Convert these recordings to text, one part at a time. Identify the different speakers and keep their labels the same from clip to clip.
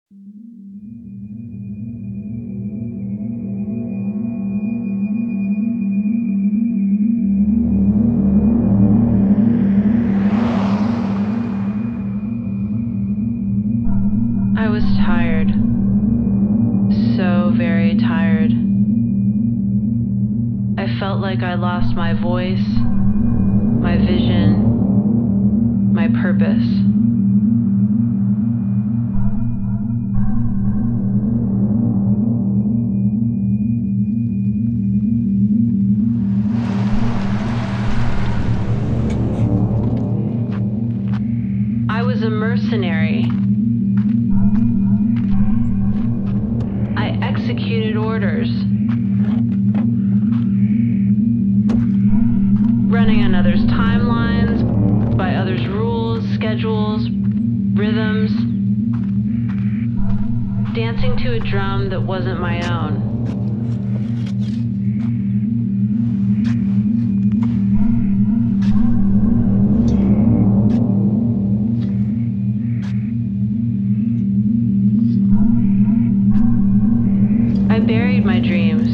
Speaker 1: I was tired, so very tired. I felt like I lost my voice, my vision, my purpose. I was a mercenary. I executed orders, running on others' timelines, by others' rules, schedules, rhythms, dancing to a drum that wasn't my own. I buried my dreams.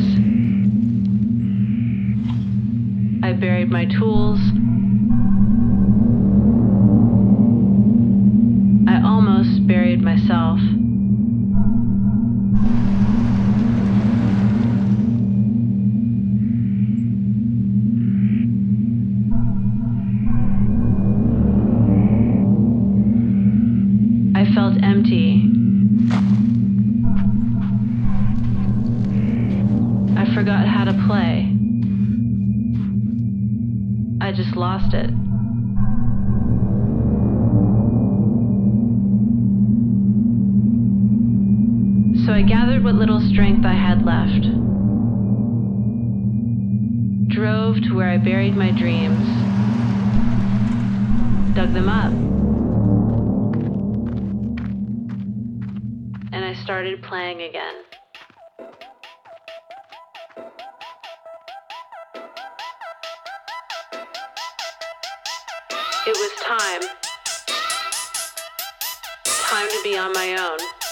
Speaker 1: I buried my tools. I almost buried myself. I felt empty. I forgot how to play. I just lost it. So I gathered what little strength I had left, drove to where I buried my dreams, dug them up, and I started playing again. It was time to be on my own.